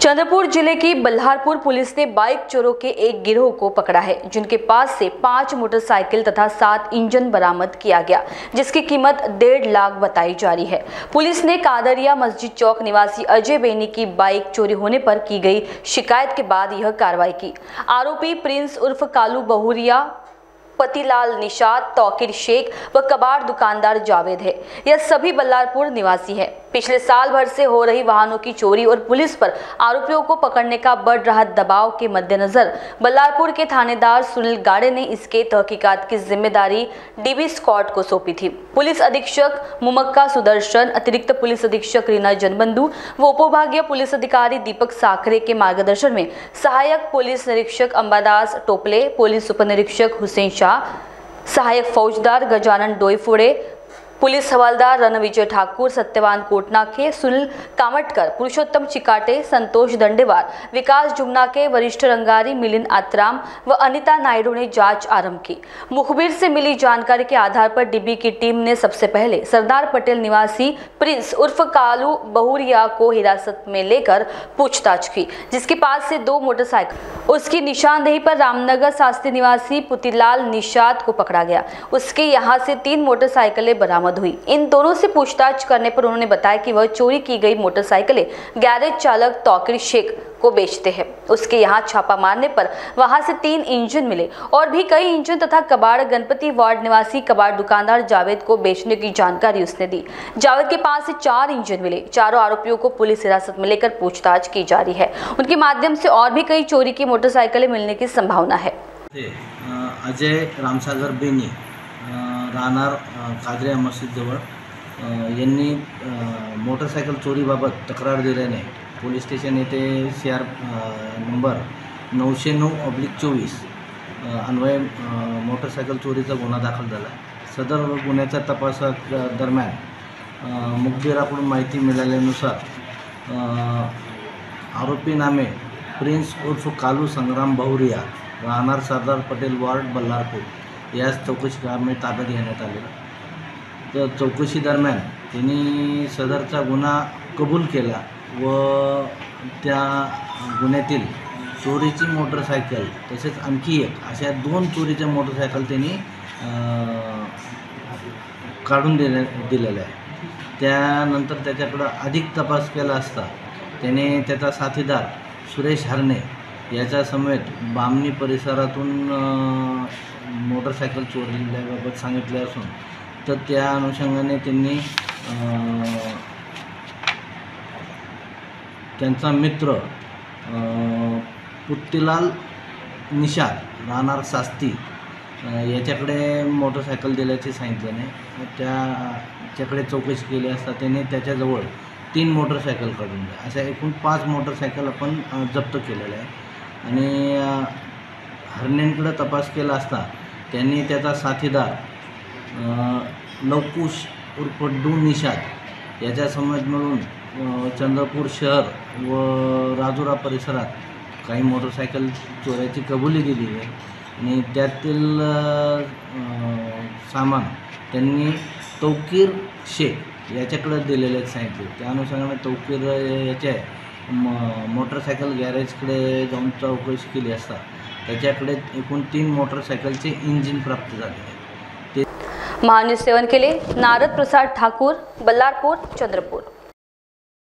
चंद्रपुर जिले की बल्हारपुर पुलिस ने बाइक चोरों के एक गिरोह को पकड़ा है, जिनके पास से 5 मोटरसाइकिल तथा 7 इंजन बरामद किया गया, जिसकी कीमत 1.5 लाख बताई जा रही है। पुलिस ने कादरिया मस्जिद चौक निवासी अजय बेनी की बाइक चोरी होने पर की गई शिकायत के बाद यह कार्रवाई की। आरोपी प्रिंस उर्फ कालू बहुरिया, पतिलाल निशात, तौकीर शेख व कबाड़ दुकानदार जावेद है। यह सभी बल्लारपुर निवासी है। पिछले साल भर से हो रही वाहनों की चोरी और पुलिस पर आरोपियों को पकड़ने का बढ़ रहा दबाव के मद्देनजर बल्लारपुर के थानेदार सुनील गाड़े ने इसके तहकीकात की जिम्मेदारी डीबी स्क्वाड को सौंपी थी। पुलिस अधीक्षक मुमक्का सुदर्शन, अतिरिक्त पुलिस अधीक्षक रीना जनबंधु व उपविभागीय पुलिस अधिकारी दीपक साखरे के मार्गदर्शन में सहायक पुलिस निरीक्षक अंबादास टोपले, पुलिस उप निरीक्षक हुसैन शाह, सहायक फौजदार गजानन डोईफोड़े, पुलिस हवलदार रणविजय ठाकुर, सत्यवान कोटनाके, सुनील कामटकर, पुरुषोत्तम चिकाटे, संतोष दंडेवार, विकास जुमनाके, वरिष्ठ रंगारी मिलिंद आत्राम व अनिता नायडू ने जांच आरंभ की। मुखबिर से मिली जानकारी के आधार पर डीबी की टीम ने सबसे पहले सरदार पटेल निवासी प्रिंस उर्फ कालू बहुरिया को हिरासत में लेकर पूछताछ की, जिसके पास से 2 मोटरसाइकिल। उसकी निशानदेही पर रामनगर शास्त्री निवासी पुतिलाल निशात को पकड़ा गया। उसके यहाँ से 3 मोटरसाइकिलें बरामद हुई। इन दोनों से पूछताछ करने पर उन्होंने बताया कि वह चोरी की गई मोटरसाइकिलें गैरेज चालक तौकीर शेख को बेचते हैं। उसके यहाँ छापा मारने पर वहां से 3 इंजन मिले और भी कई इंजन तथा कबाड़ गणपति वार्ड निवासी कबाड़ दुकानदार जावेद को बेचने की जानकारी उसने दी। जावेद के पास से 4 इंजन मिले। चारों आरोपियों को पुलिस हिरासत में लेकर पूछताछ की जा रही है। उनके माध्यम से और भी कई चोरी की मोटरसाइकिलें मिलने की संभावना है। अजय रामसागर बेनी राहणार कादरिया मस्जिदजवळ यांनी मोटरसायकल चोरीबाबत तक्रार दिल्याने पोलीस स्टेशन येथे CR नंबर 909/24 अन्वये मोटरसायकल चोरीचा गुन्हा दाखल झाला। सदर गुन्ह्याच्या तपासादरम्यान मुखबिराकडून माहिती मिळाल्यानुसार आरोपी नामे प्रिंस उर्फ कालू संग्राम बहुरिया, राहणार सरदार पटेल वार्ड बल्लारपूर यास चौकशी कामी ताब्यात घेण्यात आलेला। तर चौकशी दरम्यान त्यांनी सदरचा गुन्हा कबूल केला व त्या गुन्ह्यातील चोरीची मोटरसायकल तसेच आणखी एक अशा 2 चोरीच्या मोटरसायकल त्यांनी काढून दिलेल्या आहे। त्यानंतर त्याच्याकडे अधिक तपास केला असता त्याने त्याचा साथीदार सुरेश हरणे याच्या समेत बामणी परिसरातून मोटरसायकल चोरल्याबाबत सांगितले असून तर त्या अनुषंगाने त्यांनी त्यांचा मित्र पुतिलाल निशात राहणार शास्त्री याच्याकडे मोटरसायकल दिल्याचे सांगितल्याने त्याच्याकडे चौकशी केली असता त्याने त्याच्याजवळ 3 मोटरसायकल काढून दिल्या। अशा एकूण 5 मोटरसायकल आपण जप्त केलेल्या आहे आणि हरणेंकडे तपास केला असता त्यांनी त्याचा साथीदार लवकुश उर्फ डू निशात याच्या समेत मिळून चंद्रपूर शहर व राजुरा परिसरात काही मोटरसायकल चोऱ्याची कबुली दिली आहे आणि त्यातील सामान त्यांनी तौकीर शेख याच्याकडे दिलेले सांगितले। त्या अनुषंगाने तौकीर याच्या मोटरसायकल गॅरेजकडे जाऊन चौकशी केली असता त्याच्याकडे एकूण 3 मोटरसायकलचे इंजिन प्राप्त झाले। महान्यूज 7 के लिए नारद प्रसाद ठाकुर, बल्लारपुर, चंद्रपुर।